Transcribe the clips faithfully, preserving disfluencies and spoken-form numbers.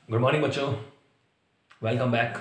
Good morning बच्चों, welcome back.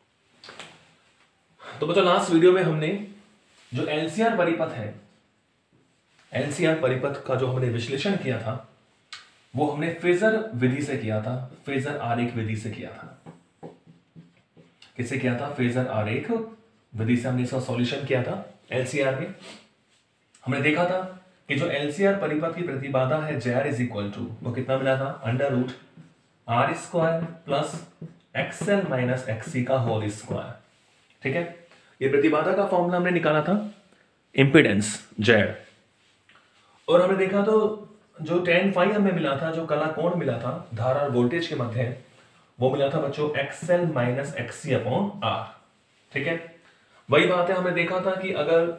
तो बच्चों लास्ट वीडियो में हमने जो एलसीआर परिपथ है, एलसीआर परिपथ का जो हमने विश्लेषण किया था वो हमने फेजर विधि से किया था, फेजर आरेख विधि से किया था। किससे किया था? फेजर आरेख विधि से हमने इसका सॉल्यूशन किया था। एलसीआर में हमने देखा था कि जो एलसीआर परिपथ की प्रतिबाधा है जेआर इज इक्वल टू, वो कितना मिला था? Under root R square plus XL minus XC का होल स्क्वायर। ठीक है, ये प्रतिबाधा का फॉर्मूला हमने निकाला था, इंपिडेंस जेड। और हमने देखा तो जो टेन फाइव हमें मिला था, जो कला कोण मिला था धारा और वोल्टेज के मध्य, वो मिला था बच्चों XL minus XC upon R. ठीक है, वही बात है, हमने देखा था कि अगर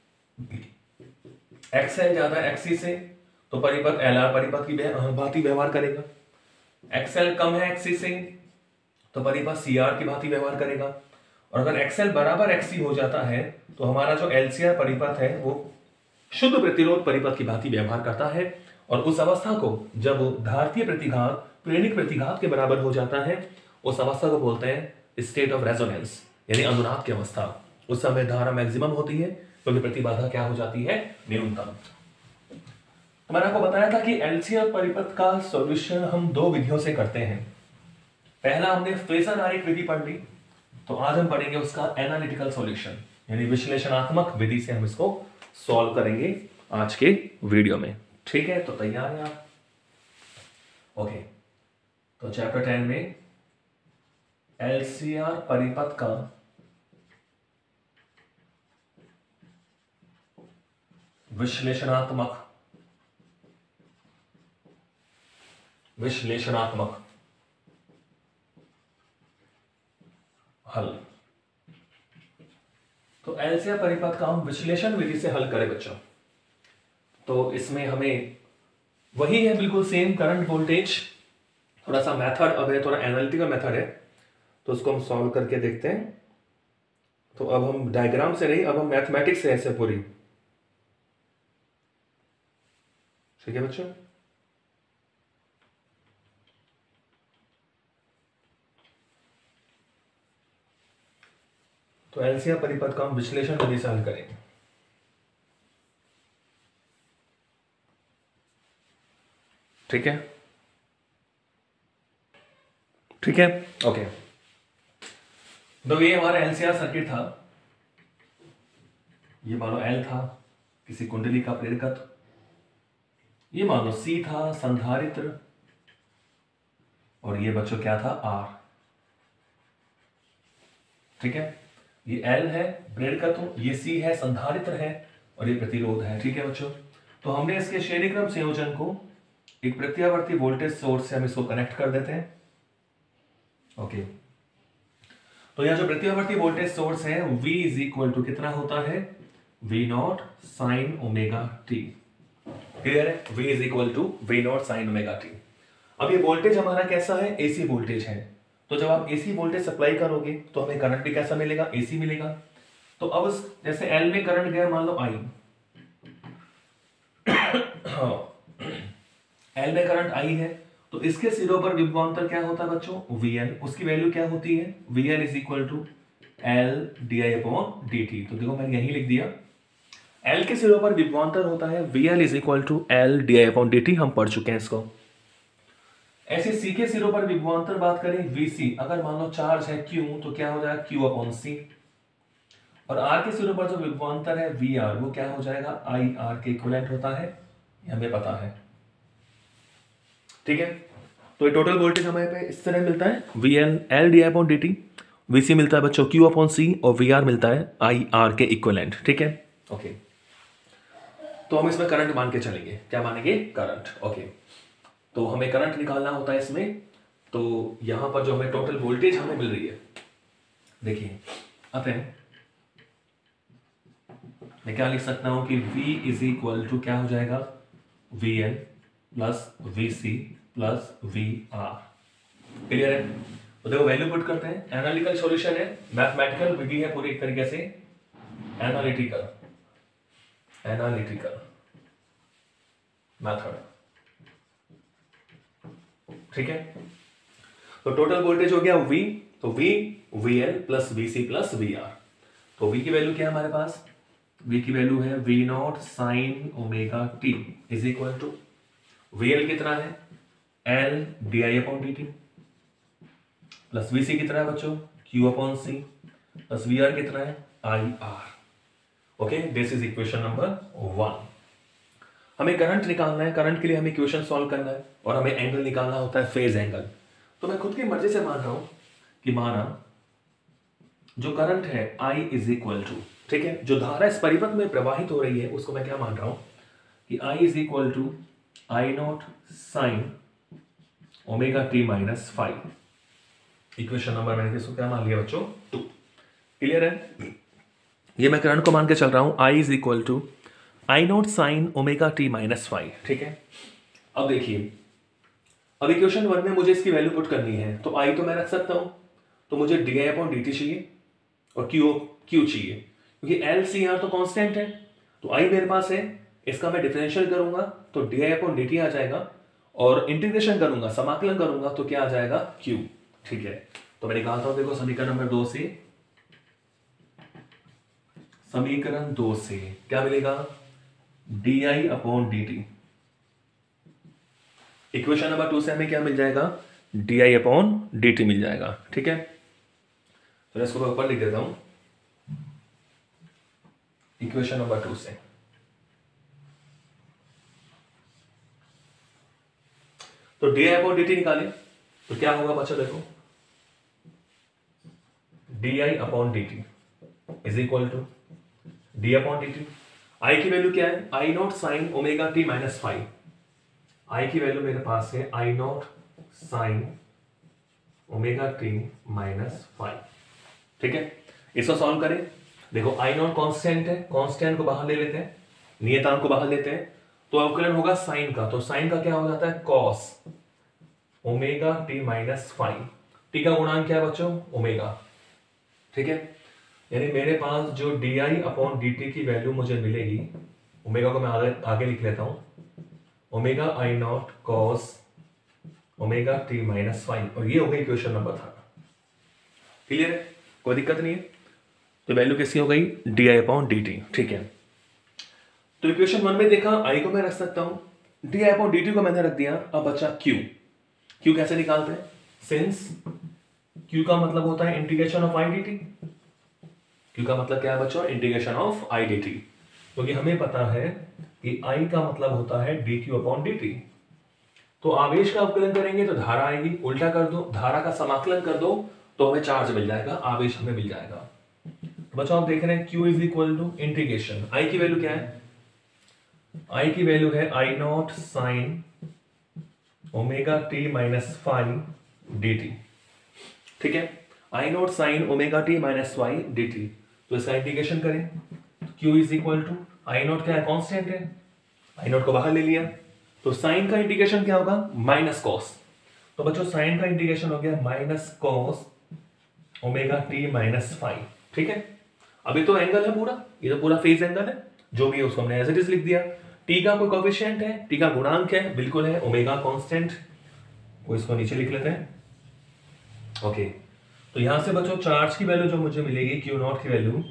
एक्सएल ज्यादा एक्ससी से तो परिपथ एलआर परिपथ की भांति व्यवहार करेगा। एक्सएल कम है एक्ससी से तो परिपथ सीआर की भांति व्यवहार करेगा। और अगर एक्सएल बराबर एक्ससी हो जाता है तो हमारा जो एलसीआर परिपथ है वो शुद्ध प्रतिरोध परिपथ की भांति व्यवहार करता है। और उस अवस्था को जब धारतीय प्रतिघात प्रेरणिक प्रतिघात के बराबर हो जाता है, उस अवस्था को बोलते हैं स्टेट ऑफ रेजोनेंस, यानी अनुनाद की अवस्था। उस समय धारा मैक्सिमम होती है क्योंकि प्रतिबाधा क्या हो जाती है? न्यूनतम। मैंने आपको बताया था कि एलसीआर परिपथ का सॉल्यूशन हम दो विधियों से करते हैं। पहला हमने फेजर आरेख विधि पढ़ ली, तो आज हम पढ़ेंगे उसका एनालिटिकल सॉल्यूशन, यानी विश्लेषणात्मक विधि से हम इसको सॉल्व करेंगे आज के वीडियो में। ठीक है, तो तैयार हैं आप? ओके, तो चैप्टर टेन में एलसीआर परिपथ का विश्लेषणात्मक विश्लेषणात्मक हल। तो एलसीआर परिपथ का हम विश्लेषण विधि से हल करें बच्चों, तो इसमें हमें वही है बिल्कुल सेम, करंट वोल्टेज, थोड़ा सा मेथड अब है, थोड़ा एनालिटिकल मेथड है, तो उसको हम सॉल्व करके देखते हैं। तो अब हम डायग्राम से नहीं, अब हम मैथमेटिक्स से ऐसे पूरी। ठीक है बच्चों, तो एलसीआर परिपथ का हम विश्लेषण विधि से हल करेंगे। ठीक है, ठीक है, ओके। तो ये हमारा एलसीआर सर्किट था, ये मान लो एल था किसी कुंडली का प्रेरकत्व, ये मान लो सी था संधारित्र, और ये बच्चों क्या था? आर। ठीक है, ये एल है प्रेरकत्व, ये सी है संधारित्र है, और ये प्रतिरोध है। ठीक है बच्चों, तो हमने इसके श्रेणी क्रम संयोजन को एक प्रत्यावर्ती वोल्टेज सोर्स से हम इसको कनेक्ट कर देते हैं। ओके, तो यहां जो प्रत्यावर्ती वोल्टेज सोर्स है V इज इक्वल टू कितना होता है? V not sine omega T. Clear है? V is equal to V not sine omega T. अब ये वोल्टेज हमारा कैसा है? एसी वोल्टेज है। तो जब आप एसी वोल्टेज सप्लाई करोगे तो हमें करंट भी कैसा मिलेगा? एसी मिलेगा। तो अब जैसे एल में करंट गया, मान लो आई, हाँ, एल में करंट आई है, तो इसके सिरों पर विभवांतर क्या होता है बच्चों? वीएल। उसकी वैल्यू क्या होती है? VL is equal to L D I upon D T. तो देखो मैंने यही लिख दिया, एल के सिरों पर विभवांतर होता है VL is equal to L D I upon D T. हम पढ़ चुके हैं इसको। ऐसे सी के सिरों पर विभवांतर बात करें वीसी, अगर मान लो चार्ज है क्यू तो क्या हो जाएगा? Q upon C. और आर के सिरों पर जो विभवांतर है वी आर, वो क्या हो जाएगा? आई आर के इक्विवेलेंट होता है, हमें पता है। ठीक है, तो ये टोटल वोल्टेज हमें पे इस तरह मिलता है, V L L D I upon D T, V C मिलता है बच्चों क्यू अपॉन सी, और वी आर मिलता है आई आर के इक्विवेलेंट। ठीक है, ओके। तो हम इसमें करंट मान के चलेंगे, क्या मानेंगे? करंट। ओके, तो हमें करंट निकालना होता है इसमें। तो यहां पर जो हमें टोटल वोल्टेज हमें मिल रही है, देखिए अब है, मैं क्या लिख सकता हूं कि V इज इक्वल टू क्या हो जाएगा? V L plus V C plus V R. Clear है? तो देखो वैल्यू पुट करते हैं, एनालिटिकल सॉल्यूशन है, मैथमेटिकल विधि है पूरी एक तरीके से, एनालिटिकल एनालिटिकल मेथड। ठीक है, तो टोटल वोल्टेज हो गया V, तो V V L plus V C plus V R. तो V की वैल्यू क्या है हमारे पास, V की वैल्यू है V naught sine omega T is equal to V L कितना है L D I upon D T plus V C कितना है बच्चों Q upon C plus V R कितना है I R. Okay, this is equation number one. हमें current निकालना है, करंट के लिए हमें इक्वेशन सॉल्व करना है और हमें एंगल निकालना होता है फेज एंगल। तो मैं खुद की मर्जी से मान रहा हूं कि माना जो करंट है I इज इक्वल टू, ठीक है, जो धारा इस परिपथ में प्रवाहित हो रही है उसको मैं क्या मान रहा हूं कि I is equal to I naught sine omega T minus five. Equation number मैंने इसको क्या मान लिया बच्चों टू। क्लियर है, ये मैं करंट को मान के चल रहा हूं I is equal to I naught sine omega T minus five. ठीक है, अब देखिए, अब इक्वेशन वन में मुझे इसकी वैल्यू पुट करनी है, तो I तो मैं रख सकता हूं, तो मुझे D I upon D T चाहिए और Q Q चाहिए, क्योंकि L C R तो कांस्टेंट है, तो I मेरे पास है, इसका मैं डिफरेंशियल करूंगा तो D I upon D T आ जाएगा और इंटीग्रेशन करूंगा, समाकलन करूंगा तो क्या आ जाएगा Q। ठीक है, तो मैं निकालता हूं, देखो समीकरण नंबर दो से, समीकरण दो से क्या मिलेगा D I upon D T. Equation number two से हमें क्या मिल जाएगा D I upon D T मिल जाएगा। ठीक है, तो इसको मैं ऊपर लिख देता हूं, इक्वेशन नंबर टू से तो D I upon D T निकाले तो क्या होगा बच्चों, देखो D I upon D T is equal to D upon D T. I की वैल्यू क्या है I naught sine omega T minus five. I की वैल्यू मेरे पास है I naught sine omega T minus five. ठीक है, इसको सॉल्व करें, देखो आई नॉट कांस्टेंट है, कांस्टेंट को बाहर ले लेते हैं, नियतांक को बाहर लेते हैं, तो अवकलन होगा साइन का, तो साइन का क्या हो जाता है cos omega T minus five. T का गुणांक क्या है बच्चों ओमेगा। ठीक है, यानी मेरे पास जो D I upon D T की वैल्यू मुझे मिलेगी, ओमेगा को मैं आगे आगे लिख लेता हूं, omega I naught cos omega T minus five, और ये हो गई इक्वेशन नंबर थर्ड। क्लियर है, कोई दिक्कत नहीं है। तो वैल्यू किसकी हो गई D I upon D T. ठीक है, तो इक्वेशन वन में देखा आई को मैं रख सकता हूं, D I upon D T को मैंने रख दिया, अब बचा क्यू। क्यू कैसे निकालते हैं, सिंस क्यू का मतलब होता है integration of I D T. Q का मतलब क्या है बच्चों integration of I D T, क्योंकि हमें पता है कि आई का मतलब होता है D Q upon D T. तो आवेश का अवकलन करेंगे तो धारा आएगी, उल्टा कर दो, धारा का समाकलन कर दो तो हमें चार्ज मिल जाएगा, आवेश हमें मिल जाएगा। बच्चों आप देख रहे हैं Q is equal to integration, I की वैल्यू क्या है, I की वैल्यू है I naught sine omega T minus five D T. ठीक है, I naught sine omega T minus five D T, तो इसका इंटीग्रेशन करें, Q is equal to I naught क्या है कांस्टेंट है, आई नॉट को बाहर ले लिया, तो साइन का इंटीग्रेशन क्या होगा माइनस कॉस, तो बच्चों साइन का इंटीग्रेशन हो गया minus cos omega T minus five. ठीक है, अभी तो एंगल है पूरा, ये तो पूरा फेज एंगल है, जो भी है उसको हमने एज इट इज लिख दिया। टी का कोई कोएफिशिएंट है, टी का गुणांक है, बिल्कुल है, ओमेगा कांस्टेंट, वो इसको नीचे लिख लेते हैं। ओके, तो यहां से बच्चों चार्ज की वैल्यू जो मुझे मिलेगी क्यू नॉट की value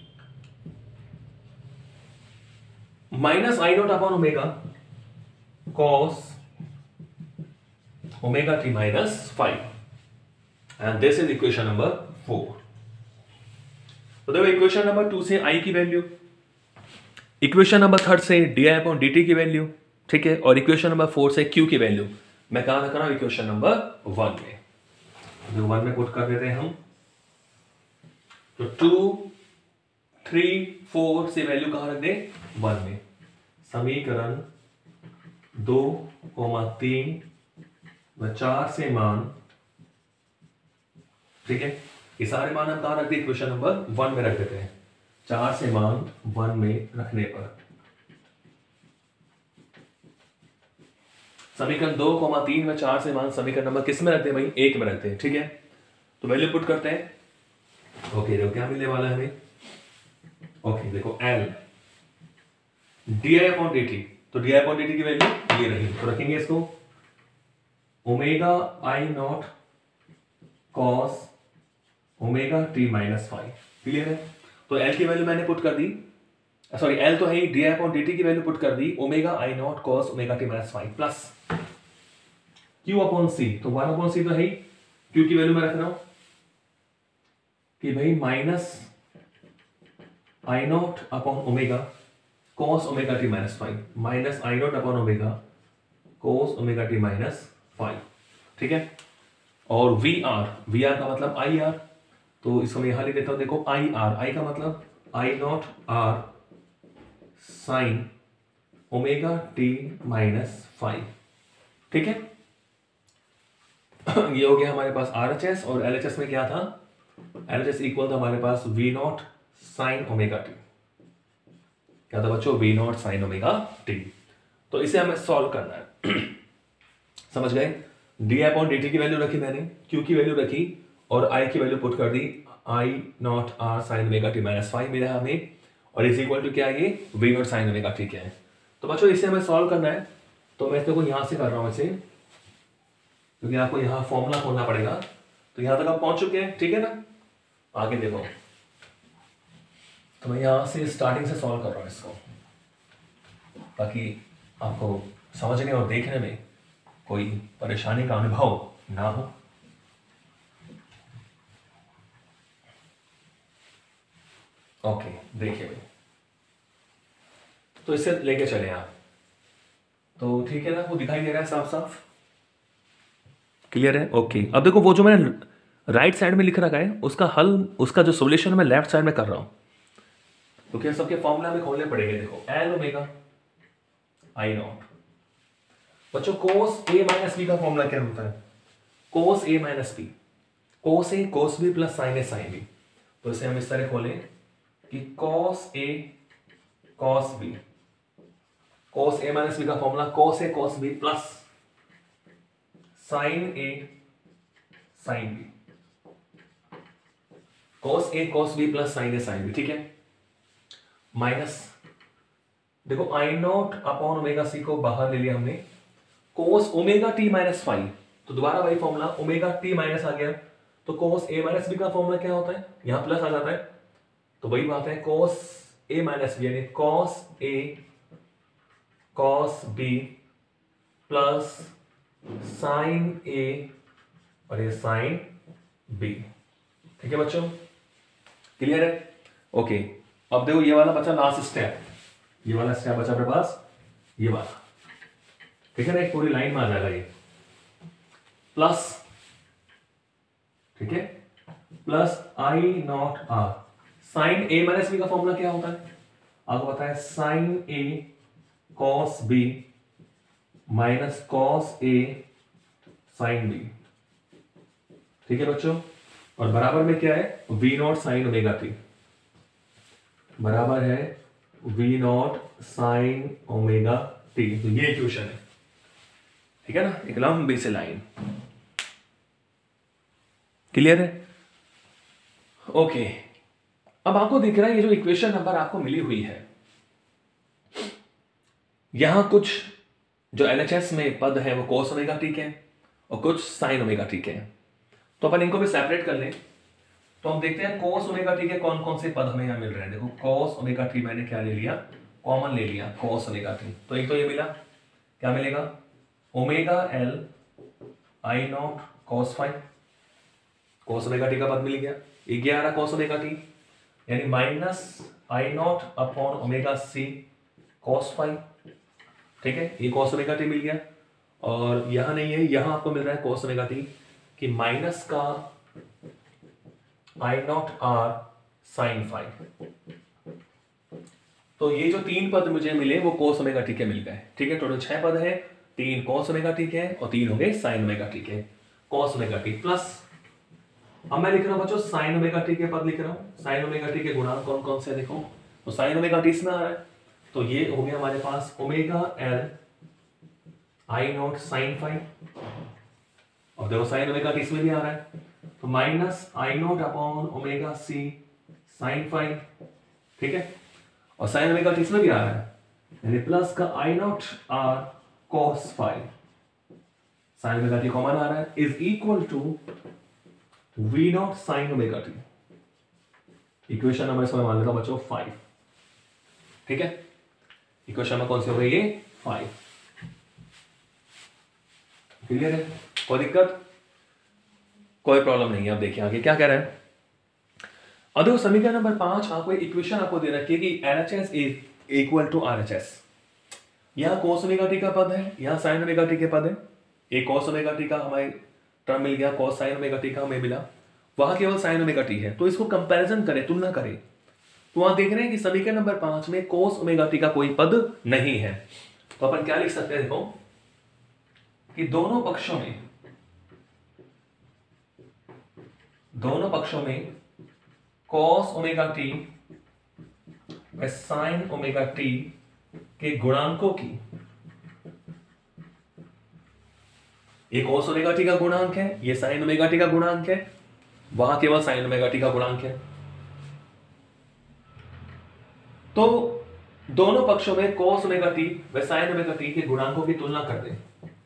minus I naught upon omega cos omega T minus five, and this is equation number four. तो देखो इक्वेशन नंबर टू से आई की वैल्यू, इक्वेशन नंबर थर्ड से D I upon D T की value, ठीक है, और equation number four से क्यू की वैल्यू मैं कहां रख रहा हूं इक्वेशन नंबर वन में, जो वन में पुट कर देते हैं हम। तो टू थ्री फोर से वैल्यू कहां रख दे वन में, समीकरण दो कोमा तीन व चार से मान, ठीक है, ये सारे मान हम कहां रख दे इक्वेशन नंबर वन में रख देते हैं, चार से मान वन में रखने पर समीकरण दो कोमा तीन व चार से मान समीकरण नंबर किस में रखते हैं भाई एक में रखते हैं। ठीक है, तो वैल्यू पुट करते हैं। ओके, देखो क्या मिलने वाला है हमें, ओके देखो L D I upon D T, तो D I upon D T की वैल्यू ये रही, तो रखेंगे इसको omega I naught cos omega T minus five. Clear है? तो एल की वैल्यू मैंने पुट कर दी, सॉरी एल तो है ही, डी अपॉन डी टी की वैल्यू पुट कर दी omega I naught cos omega T minus five plus Q upon C. तो वन अपॉन सी तो है ही, क्यू की वैल्यू मैं रख रहा हूं कि भाई minus I naught upon omega cos omega T minus five, minus I naught upon omega cos omega T minus five. ठीक है? और वी आर, वी आर का मतलब आई आर, तो इसको मैं यहां लिख देता हूं। देखो आई आर, आई का मतलब I naught R sine omega T minus five. ठीक है? ये हो गया हमारे पास आर एच एस, और एल एच एस में क्या था, एल एच एस इक्वल था हमारे पास V naught sine omega T. क्या था बच्चों? V naught sine omega T. तो इसे हमें सॉल्व करना है। समझ गए? डी अपॉन डी टी की वैल्यू रखी मैंने, क्यू की वैल्यू रखी, और आई की वैल्यू पुट कर दी I naught R sine omega T minus five मिला हमें, और इज इक्वल टू क्या है ये V naught sine omega T क्या है। तो बच्चों इसे हमें सॉल्व करना है, तो मैं इसको यहां से कर रहा हूं इसे, क्योंकि आपको यहाँ फॉर्मूला खोलना पड़ेगा। तो यहां तक आप पहुंच चुके हैं, ठीक है ना? आगे देखो, तो मैं यहां से स्टार्टिंग से सॉल्व कर रहा हूं इसको, ताकि आपको समझने और देखने में कोई परेशानी का अनुभव ना हो। ओके, देखिए भाई, तो इससे लेके चले आप, तो ठीक है ना? वो दिखाई दे रहा है साफ साफ, क्लियर है? ओके, अब देखो वो जो मैंने राइट साइड में लिख रखा है उसका हल, उसका जो सोल्यूशन मैं लेफ्ट साइड में कर रहा हूं। तो क्या सबके फॉर्मूला में खोलने पड़ेंगे। देखो एल ओमेगा आई नॉट, बच्चों कोस ए माइनस बी का फॉर्मूला क्या होता है? Cos A minus B, cos A cos B plus sine A sine B. तो इसे हम इस तरह खोलें कि cos A cos B, cos A minus B का formula cos A cos B plus sine A sine B, cos A cos B plus sine A sine B. ठीक है? माइनस देखो आई नॉट अपॉन ओमेगा सी को बाहर ले लिया हमने, cos omega T minus five, तो दोबारा वही फॉर्मूला ओमेगा टी माइनस आ गया, तो कोस ए माइनस बी का फॉर्मूला क्या होता है? यहां प्लस आ जाता है, तो वही बात है कोस ए माइनस बी यानी cos A cos B plus sine A और ये साइन बी। ठीक है बच्चों, क्लियर है? ओके, अब देखो ये वाला बचा लास्ट स्टेप, ये वाला स्टेप बचा अपने पास, ये वाला, ठीक है ना? एक पूरी लाइन में आ जाएगा ये प्लस, ठीक है, plus I naught R sine A minus B का फॉर्मूला क्या होता है? आपको पता है sine A cos B minus cos A sine B. ठीक है बच्चों, और बराबर में क्या है? V naught sine omega T बराबर है V naught sine omega T. तो ये इक्वेशन है, ठीक है ना? एक लंबी से लाइन, क्लियर है? ओके, अब आपको दिख रहा है ये जो इक्वेशन नंबर आपको मिली हुई है, यहां कुछ जो एलएचएस में पद है वो कोस ओमेगा टी के हैं और कुछ साइन ओमेगा टी के हैं। तो अपन इनको भी सेपरेट कर लें, तो हम देखते हैं कोस ओमेगा टी के कौन कौन से पद हमें यहां मिल रहे हैं। देखो कोस ओमेगा टी मैंने क्या ले लिया? कॉमन ले लिया, कोस ओमेगा टी। तो एक तो ये मिला, क्या मिलेगा? Omega L I naught cos five, cos omega T का पद मिल गया। एक क्या आ रहा कोस ओमेगा टी, यानी minus I naught upon omega C cos five. ठीक है, ये कॉस ओमेगा टी मिल गया। और यहां नहीं है, यहां आपको मिल रहा है कॉस ओमेगा टी कि माइनस का I naught R sine five. तो ये जो तीन पद मुझे मिले वो कोस ओमेगा टी के मिल गए। ठीक है, टोटल छह पद है, तीन कोस ओमेगा टी के और तीन हो गए साइन ओमेगा टी के। कोस ओमेगा टी प्लस, अब मैं लिख रहा हूं बच्चों साइन ओमेगा टी के पद लिख रहा हूं। साइन ओमेगा टी के गुणांक कौन कौन से देखो, तो साइन ओमेगा टी इसमें आ रहा है, तो ये हो गया हमारे पास omega L I naught sine five, और देखो साइन ओमेगा टी इसमें भी आ रहा है, तो minus I naught upon omega C sine five. ठीक है, और साइन ओमेगा टी इसमें भी आ रहा है, यानी प्लस का I naught R cos five, sine omega T common आ रहा है, is equal to, V naught sine omega T. Equation number इसमें मान लेता हूं बच्चों फाइव। ठीक है, इक्वेशन नंबर कौन सी हो गई ये? फाइव। क्लियर है? कोई दिक्कत? कोई प्रॉब्लम नहीं है। अब देखिए आगे क्या कह रहा है। अब देखो समीकरण नंबर पांच, आपको इक्वेशन आपको दे रखी है कि L H S is equal to R H S. यहां कोस ओमेगा टी का पद है, यहां साइन ओमेगा टी के पद है। एक कोस ओमेगा टी का हमें टर्म मिल गया, कोस साइन ओमेगा टी का हमें मिला, वहां केवल साइन ओमेगा टी है। तो इसको कंपैरिजन करें, तुलना करें, तो वहां देख रहे हैं कि समीकरण नंबर पांच में कोस ओमेगा टी का कोई पद नहीं है। तो अपन क्या लिख सकते हैं, देखो कि दोनों पक्षों में दोनों पक्षों में cos ओमेगा टी व sin ओमेगा टी के गुणांकों की, ये cos ओमेगा टी का गुणांक है, ये sin ओमेगा टी का गुणांक है, वहां केवल sin ओमेगा टी का गुणांक है। तो दोनों पक्षों में cos ओमेगा टी व sin ओमेगा टी के गुणांकों की तुलना कर दें।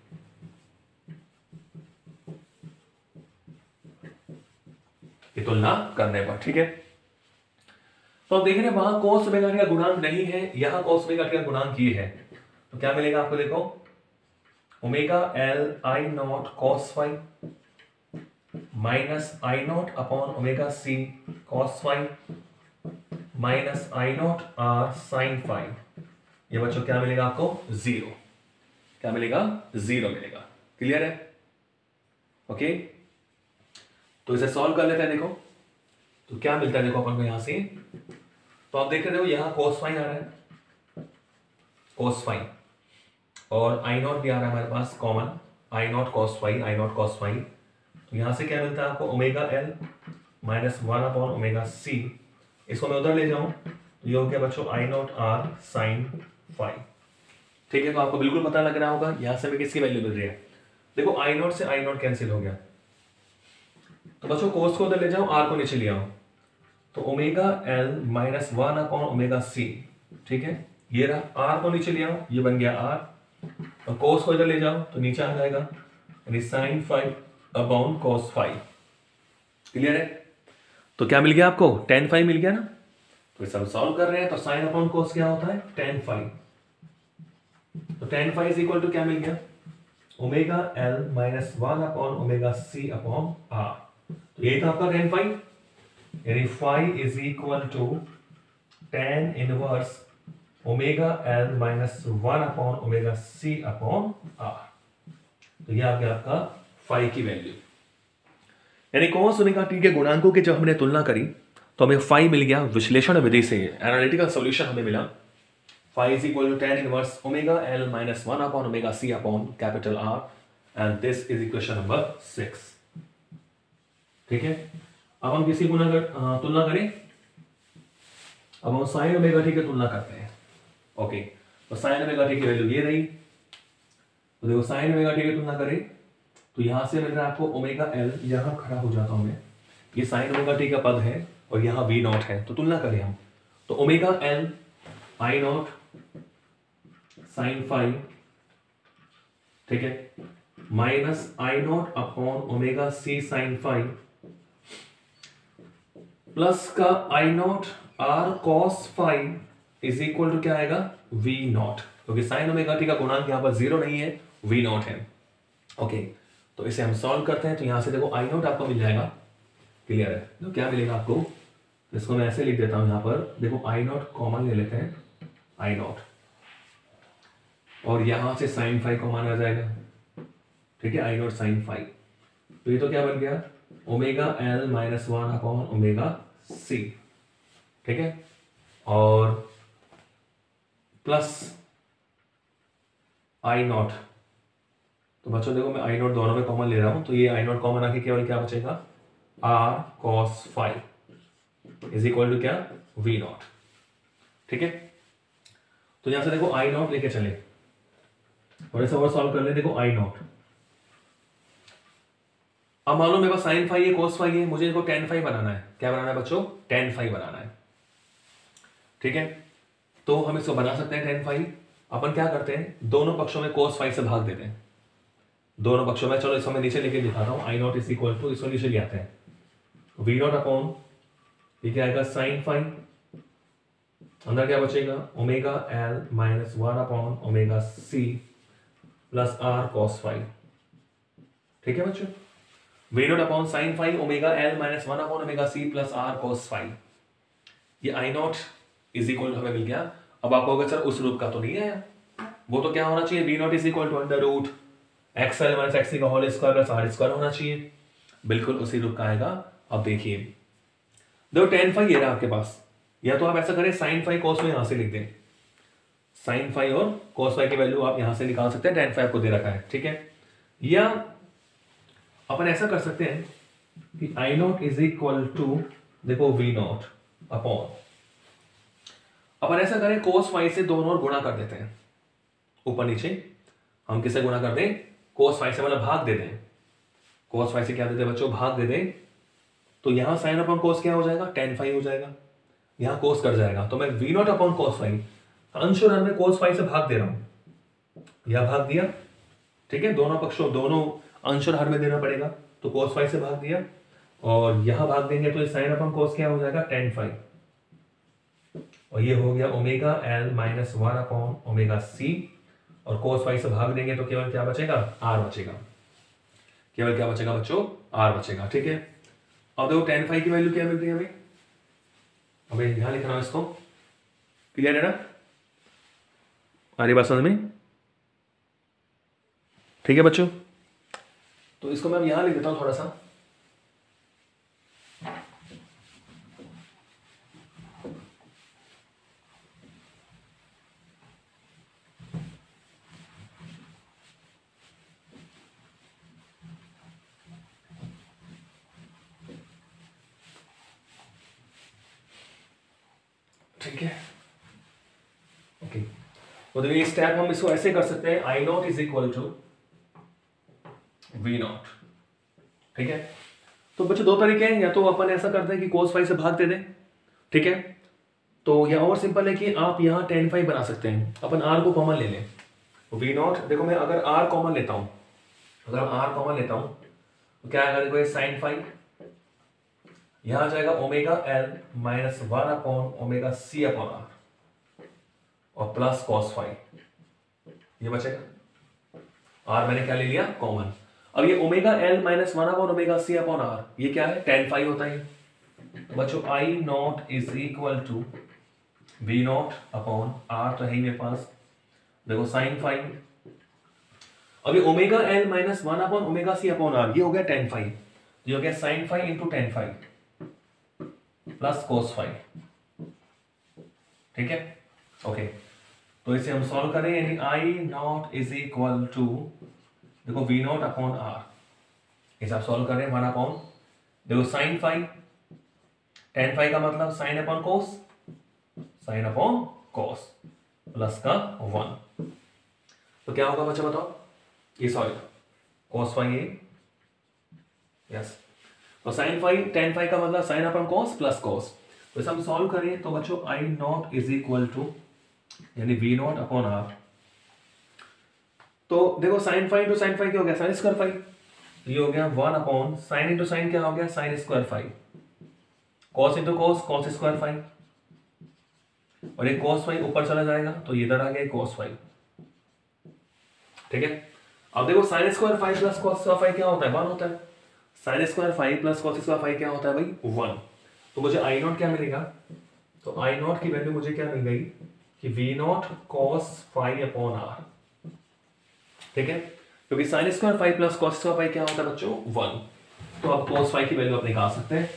ये तुलना करने पर, ठीक है। तो आप देख रहे हैं वहां cos ओमेगा टी का गुणांक नहीं है, यहां cos ओमेगा टी का गुणांक ये है। तो क्या मिलेगा आपको, देखो omega L I naught cos five minus I naught upon omega C cos five minus I naught R sine five. ये बच्चों क्या मिलेगा आपको? जीरो। क्या मिलेगा? जीरो मिलेगा। क्लियर है? ओके, तो इसे सॉल्व कर लेते हैं। देखो तो क्या मिलता है, देखो अपन को यहां से, तो आप देख रहे हो यहां cos फाइन आ रहा है, cos फाइन, और आई नॉट भी आ रहा है हमारे पास common, I naught cos five, I naught cos five. तो यहां से क्या मिलता है आपको? Omega L minus one upon omega C. इसको मैं उधर ले जाऊं तो ये हो गया बच्चों I naught R sine five. ठीक है, तो आपको बिल्कुल पता लग रहा होगा यहां से हमें किसकी वैल्यू मिल रही है। देखो आई नॉट से आई नॉट कैंसिल हो गया, तो बच्चों कोस को उधर ले जाओ, आर को नीचे ले आओ, तो omega L minus one upon omega C. ठीक है, ये रहा, आर को नीचे ले आओ, ये बन गया आर, और कोस को इधर ले जाओ तो नीचे आ जाएगा, यानी sine five upon cos five. Clear है? तो क्या मिल गया आपको? टेन फाइव मिल गया ना। तो सब सॉल्व कर रहे हैं, तो साइन अपॉन कोस क्या होता है? Tan five. तो tan five is equal to क्या मिल गया? Omega L minus one upon omega C upon R. तो ये था आपका टेन फाइव, यानी five is equal to tan inverse omega L minus one upon omega C upon R. तो ये आ गया आपका फाइव की वैल्यू, यानी cos ओमेगा टी के गुणांकों की जब हमने तुलना करी तो हमें फाइव मिल गया। विश्लेषण विधि से एनालिटिकल सॉल्यूशन हमें मिला, five is equal to tan inverse omega L minus one upon omega C upon capital R, and this is equation number six. ठीक है, अब हम किसी गुना कर, तुलना करें, अब हम साइन ओमेगा टी की तुलना करते हैं। ओके, तो साइन ओमेगा टी की वैल्यू ये रही, तो देखो साइन ओमेगा टी की तुलना करें तो यहां से मिल रहा है आपको ओमेगा एल, यहां खड़ा हो जाता हूं मैं, ये साइन ओमेगा टी का पद है और यहां वी नॉट है। तो तुलना करें हम, तो omega L I naught sine five, ठीक है, minus I naught upon omega C sine phi, plus का I naught R cos phi is equal to क्या आएगा? वी नॉट, क्योंकि साइन ओमेगा टी का गुणांक यहां पर जीरो नहीं है, वी नॉट है। ओके, तो इसे हम सॉल्व करते हैं, तो यहां से देखो आई नॉट आपको मिल जाएगा। क्लियर है? तो क्या मिलेगा आपको? इसको मैं ऐसे लिख देता हूं, यहां पर देखो आई नॉट कॉमन ले लेते हैं, आई नॉट, और यहां से साइन फाइव कॉमन आ जाएगा। ठीक है, आई नॉट साइन फाइव, तो ये तो क्या बन गया? Omega L minus one upon omega C. ठीक है, और प्लस आई नॉट, तो बच्चों देखो मैं आई नॉट दोनों में कॉमन ले रहा हूं, तो ये आई नॉट कॉमन आके केवल क्या बचेगा? R cos phi is equal to क्या? V naught. ठीक है, तो यहां से देखो आई नॉट लेके चले, थोड़े से और सॉल्व कर ले। देखो आई नॉट, अब मान लो मेरे पास साइन फाइव है, कोस फाइव है, मुझे इसको टेन फाइव बनाना है। क्या बनाना है बच्चों? टेन फाइव बनाना है। ठीक है, तो हम इसको बना सकते हैं टेन फाइव। अपन क्या करते हैं, दोनों पक्षों में कोस फाइव से भाग देते हैं, दोनों पक्षों में। चलो इसको मैं नीचे लेके दिखाता हूं, I naught is equal to, इसको नीचे ले आते हैं, वी नॉट अपॉन ये क्या आएगा साइन फाइव, अंदर क्या बचेगा omega L minus one upon omega C plus R cos five. ठीक है बच्चों, V naught upon sine phi omega L minus one upon omega C plus R cos phi. ये आई नॉट इज इक्वल हमें मिल गया। अब आप कहोगे sir उस रूप का तो नहीं आया, वो तो क्या होना चाहिए V naught is equal to under root X L minus X का whole square plus R square होना चाहिए, बिल्कुल उसी रूप का आएगा। अब देखिए देखो टेन फाइव ये रहा आपके पास, या तो आप ऐसा करें साइन फाइव कॉस में यहां से लिख दें, साइन फाइव और कॉस फाइव की वैल्यू आप यहां से निकाल सकते हैं, टेन फाइव को दे रखा है। ठीक है, या अपन ऐसा कर सकते हैं कि I naught is equal to देखो वी नॉट अपॉन, अपन ऐसा करें कोस फाइव से दोनों ओर गुणा कर देते हैं, ऊपर नीचे हम किससे गुणा कर दें कोस फाइव से, मतलब भाग दे दें, कोस फाइव से क्या देते हैं बच्चों भाग दे दें, तो यहां साइन अपॉन कोस क्या हो जाएगा टेन फाइव हो जाएगा, यहां कोस कट जाएगा, तो मैं V naught upon cos phi अंश और हर में कोस फाइव से भाग दे रहा हूं, यह भाग दिया। ठीक है, दोनों पक्षों दोनों अंश और हर में देना पड़ेगा, तो कोस फाइव से भाग दिया और यहां भाग देंगे तो साइन अपॉन कोस क्या हो जाएगा टेन फाइव, और ये हो गया omega L minus one upon omega C, और कोस फाइव से भाग देंगे तो केवल क्या बचेगा आर बचेगा, केवल क्या बचेगा बच्चों आर बचेगा। ठीक है, अब देखो टेन फाइव की वैल्यू क्या मिल रही है हमें, अबे यहां लिख रहा हूं इसको, क्लियर है ना, आ रही बात समझ में। ठीक है बच्चों, तो इसको मैं यहां लिख देता हूं थोड़ा सा, ठीक है ओके। तो देखिए स्टेप हम इसको ऐसे कर सकते हैं, I naught is equal to V naught. ठीक है, तो बच्चों दो तरीके हैं, या तो अपन ऐसा करते हैं कि कोस फाइव से भाग दे दें, ठीक है, तो या और सिंपल है कि आप यहां टेन फाइव बना सकते हैं, अपन आर को कॉमन ले लें, वी नॉट देखो मैं अगर आर कॉमन लेता हूं, अगर आर कॉमन लेता हूं तो क्या आएगा देखो ये साइन फाइव, यहां आ जाएगा omega L minus one upon omega C upon R और प्लस कॉस फाइव, ये बचेगा, आर मैंने क्या ले लिया कॉमन। अब ये omega L minus one upon omega C upon R ये क्या है टेन फाइव होता है, तो बच्चों I naught is equal to V naught upon R तो है ही मेरे पास, देखो साइन फाइव, अब ये omega L minus one upon omega C upon R ये हो गया टेन फाइव, ये हो गया sine phi into tan phi plus cos phi. ठीक है ओके, तो इसे हम सॉल्व करें, यानी I naught is equal to देखो वी नॉट अपॉन आर, इसे आप सॉल्व करें वन अपॉन देखो साइन फाइव, टेन फाइव का मतलब sine upon cos, sine upon cos plus का वन, तो क्या होगा बच्चा बताओ, ये सॉरी कोस फाइव ये यस, तो साइन फाइव टेन फाइव का मतलब sine upon cos plus cos, तो इसे हम सॉल्व करें तो बच्चों I naught is equal to यानी वी नॉट अपॉन आर, तो देखो sine phi into sine phi क्या हो गया साइन स्क्वायर फाइव, ये हो गया one upon sine into sine क्या हो गया sine square phi, cos into cos cos square phi, और ये कॉस फाइव ऊपर चला जाएगा तो ये इधर आ गया कॉस फाइव। ठीक है, अब देखो sine square phi plus cos square phi क्या होता है वन होता है, sine square phi plus cos square phi क्या होता है भाई वन, तो मुझे आई नॉट क्या मिलेगा, तो आई नॉट की वैल्यू मुझे क्या मिल गई कि V naught cos phi upon R. ठीक है, क्योंकि sine square phi plus cos square phi क्या होता है बच्चों वन, तो अब कॉस फाइव की वैल्यू आप निकाल सकते हैं,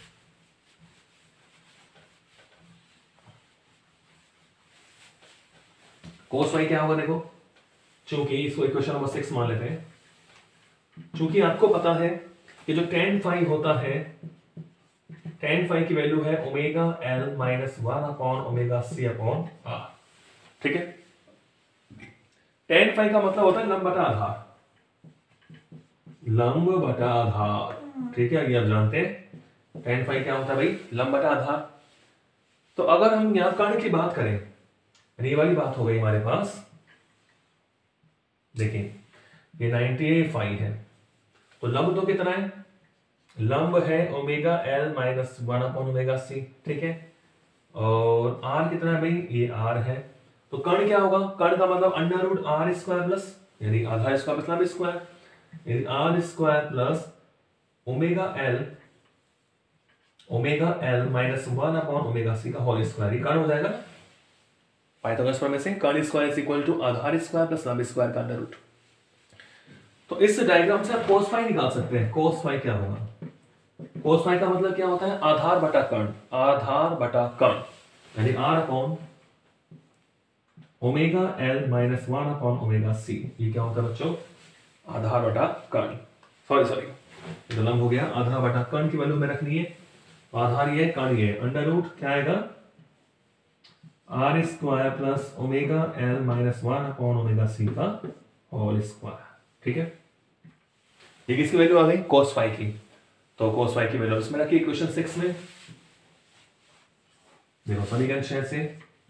कॉस फाइव क्या होगा देखो, चूंकि इसको इक्वेशन नंबर सिक्स मान लेते हैं, चूंकि आपको पता है कि जो टेन फाइव होता है, टेन फाइव की वैल्यू है omega L minus one upon omega C upon R. ठीक है, टेन फाइव का मतलब होता है लंब बटा आधार, लंब बटा आधार। ठीक है, ये आप जानते हैं टेन फाइव क्या होता है भाई लंब बटा आधार। तो अगर हम यहां कर्ण की बात करें, ये वाली बात हो गई हमारे पास, देखिए ये नाइंटी फाइव है, तो लंब तो कितना है लंब है omega L minus one upon omega C, ठीक है। और आर कितना है भाई, ये आर है। तो कर्ण क्या होगा, कर्ण का मतलब under root R square plus, यानी आधा स्क्वायर प्लस लंब स्क्वायर, यानी R square plus omega L omega L minus one upon omega C का होल स्क्वायर, ये कर्ण हो जाएगा पाइथागोरस प्रमेय से। कर्ण स्क्वायर इज इक्वल टू आधार स्क्वायर प्लस लंब स्क्वायर का अंडर रूट। तो इस डायग्राम से आप कोस फाई निकाल सकते हैं। कोस फाई क्या होगा, कोस फाई का मतलब क्या होता है, आधार बटा कर्ण, आधार बटा कर्ण, यानी R upon omega L minus one upon omega C. ये क्या होता है बच्चों, आधार बटा कर्ण, सॉरी सॉरी ये लंब हो गया। आधार बटा कर्ण की वैल्यू में रखनी है, आधार ये कर्ण ये, अंडर रूट क्या आएगा, R square plus omega L minus one upon omega C का होल स्क्वायर, ठीक है। ये किसकी वैल्यू आ गई, कोस फाई की। तो कोस फाई की वैल्यू इसमें रखी इक्वेशन सिक्स में। देखो समीकरण छह से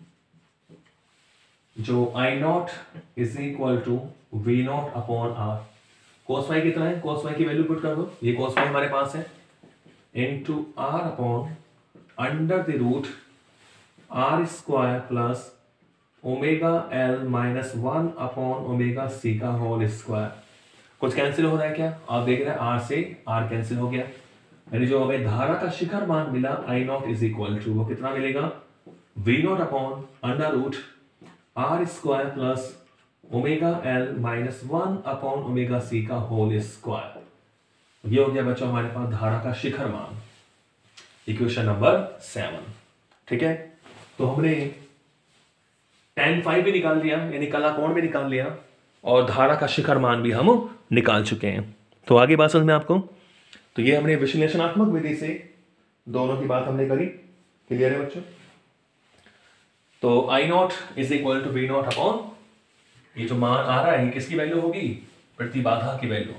जो I naught is equal to V naught upon R, cos phi कितना है, कोस फाई की वैल्यू पुट कर दो, ये कोस फाई हमारे पास है, into R upon under the root R square plus omega L minus one upon omega C का होल स्क्वायर। कुछ कैंसिल हो रहा है क्या, आप देख रहे हैं आर से आर कैंसिल हो गया, यानी जो हमें धारा का शिखर मान मिला I naught is equal to, वो कितना मिलेगा, V naught upon under root R square plus omega L minus one upon omega C का होल स्क्वायर। ये हो गया बच्चों हमारे पास धारा का शिखर मान, इक्वेशन नंबर सेवन, ठीक है। तो हमने टेन फाइव भी निकाल दिया, यानी कला कोण भी निकाल लिया, और धारा का शिखर मान भी हम निकाल चुके हैं। तो आगे बात समझ में आपको, तो ये हमने विश्लेषणात्मक विधि से दोनों की बात हमने करी, क्लियर है बच्चों। तो I naught is equal to V naught upon, ये जो मान आ रहा है किसकी वैल्यू होगी, प्रतिबाधा की वैल्यू,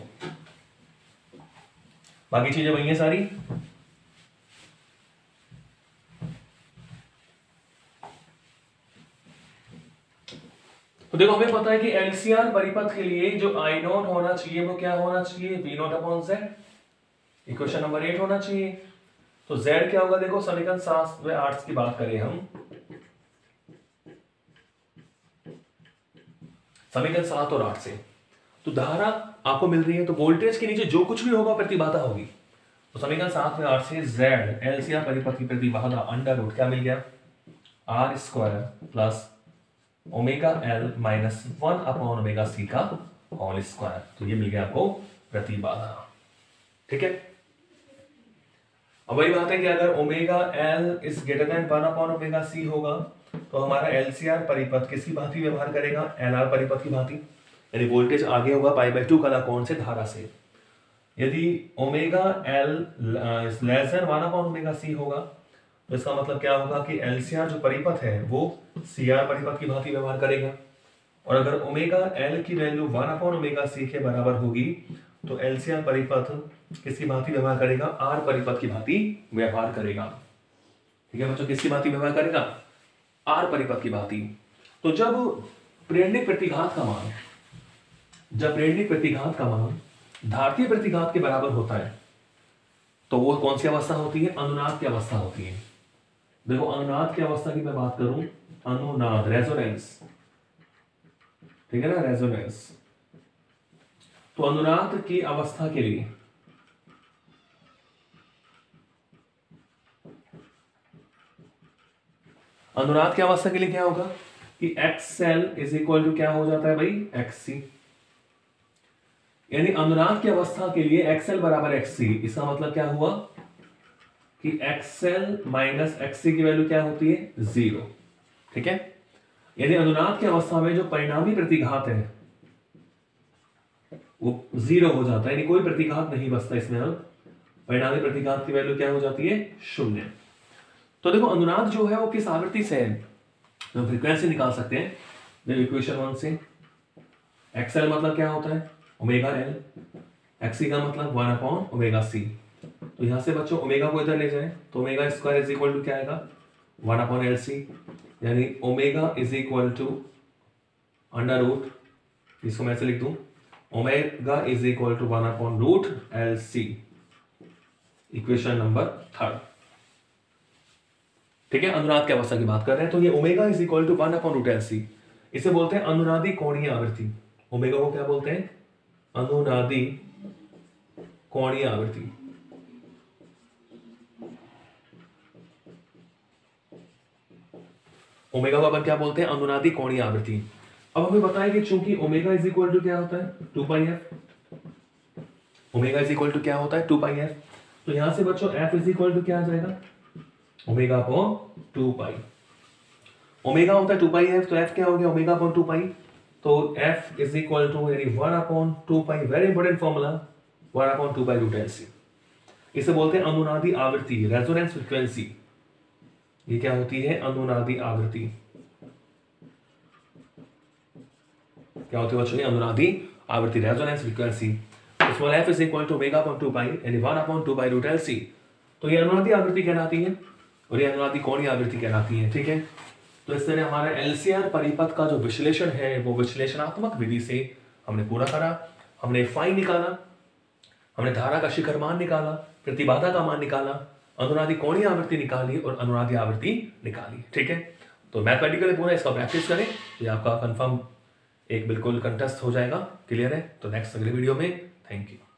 बाकी चीजें वही है सारी। तो देखो हमें पता है कि एलसीआर परिपथ के लिए जो आई नॉट होना चाहिए वो क्या होना चाहिए, V naught upon Z, equation number eight होना चाहिए। तो जेड क्या होगा, देखो समीकरण सात व आठ की बात करें हम, समीकरण सात और आठ से, तो धारा आपको मिल रही है, तो वोल्टेज के नीचे जो कुछ भी होगा प्रतिबाधा होगी। तो समीकरण सात में आठ से जेड एलसीआर परिपथ की प्रतिबाधा अंडर रूट क्या मिल गया, R square plus omega L minus one upon omega C का होल स्क्वायर। तो ये मिल गया आपको प्रतिबाधा, ठीक है। अब वही बात है कि अगर omega L is greater than one upon omega C होगा तो हमारा एलसीआर परिपथ किसकी भांति व्यवहार करेगा, एलआर परिपथ की भांति, यानी वोल्टेज आगे होगा पाई बाय टू कला कोण से धारा से। यदि omega L less than one upon omega C होगा तो इसका मतलब क्या होगा कि एलसीआर जो परिपथ है वो सीआर परिपथ की भांति व्यवहार करेगा, और अगर ओमेगा एल की value one upon omega C के बराबर होगी तो एलसीआर परिपथ किसकी भांति व्यवहार करेगा, आर परिपथ की भांति व्यवहार करेगा, ठीक है बच्चों। किसकी भांति व्यवहार करेगा, आर परिपथ की भांति। तो जब प्रेरणिक प्रतिघात का मान जब प्रेरणिक प्रतिघात का मान धारतीय प्रतिघात के बराबर होता है तो वो कौन सी अवस्था होती है, अनुनाद की अवस्था होती है। देखो अनुनाद की अवस्था की मैं बात करूं, अनुनाद रेजोनेंस, ठीक है ना, रेजोनेंस। तो अनुनाद की अवस्था के लिए अनुनाद की अवस्था के लिए क्या होगा कि X L is equal to क्या हो जाता है भाई, एक्स सी, यानी अनुनाद की अवस्था के लिए एक्सएल बराबर एक्ससी। इसका मतलब क्या हुआ कि एक्सएल माइनस एक्ससी की वैल्यू क्या होती है, जीरो, ठीक है। यानी अनुनाद की अवस्था में जो परिणामी प्रतिघात है वो जीरो हो जाता है, यानी कोई प्रतिघात नहीं बचता इसमें। अब परिणामी प्रतिघात की वैल्यू क्या हो जाती है, शून्य। तो देखो अनुनाद जो है वो किस आवृत्ति से है, तो फ्रीक्वेंसी निकाल सकते हैं। देखो इक्वेशन वन से एक्सएल मतलब क्या होता है, ओमेगा एल, एक्सी का मतलब वन अपॉन ओमेगा सी। तो यहां से बच्चों ओमेगा को इधर ले जाए तो omega square is equal to क्या आएगा, वन अपॉन एल सी, यानी omega is equal to under root, इसको मैं ऐसे लिख दूं, omega is equal to one upon root L C, equation number third. ठीक है, अनुनाद की अवस्था की बात कर रहे हैं, तो ये omega is equal to one upon root L C, इसे बोलते हैं अनुनादी कोणीय आवृत्ति। ओमेगा को क्या बोलते हैं? अनुनादी कोणीय आवृत्ति। ओमेगा को अपन क्या बोलते हैं? अनुनादी कोणीय आवृत्ति। अब हमें बताएं कि चूंकि ओमेगा इज इक्वल टू क्या होता है? Two pi F. Omega is equal to क्या होता है? Two pi F. तो यहां से बच्चों एफ इज इक्वल टू क्या आ जाएगा? Omega upon two pi. Omega होता है टू पाई एफ, तो एफ क्या हो गया? Omega upon two pi. तो एफ इज इक्वल टू यानी one upon two pi, very important formula, one upon two pi root L C. इसे बोलते हैं अनुनादी आवृत्ति, रेजोनेंस फ्रीक्वेंसी। ये क्या होती है? अनुनादी आवृत्ति। क्या होती है बच्चों? अनुनादी आवृत्ति, resonance frequency. Small F is equal to omega upon two pi यानी one upon two pi root L C. तो ये अनुनादी आवृत्ति कहलाती है और ये अनुनादी कोणीय आवृत्ति कहलाती है। ठीक है, तो इस तरह हमारा एलसीआर परिपथ का जो विश्लेषण है वो विश्लेषणात्मक विधि से हमने पूरा करा। हमने फाई निकाला, हमने धारा का शिखर मान निकाला, प्रतिबाधा का मान निकाला, अनुनादी कोणीय आवृत्ति निकाली और अनुनादी आवृत्ति निकाली। ठीक है, तो मैथमेटिकली पूरा इसका प्रैक्टिस करें, ये आपका कंफर्म एक बिल्कुल कंटेस्ट हो जाएगा। क्लियर है? तो नेक्स्ट अगले वीडियो में, थैंक यू।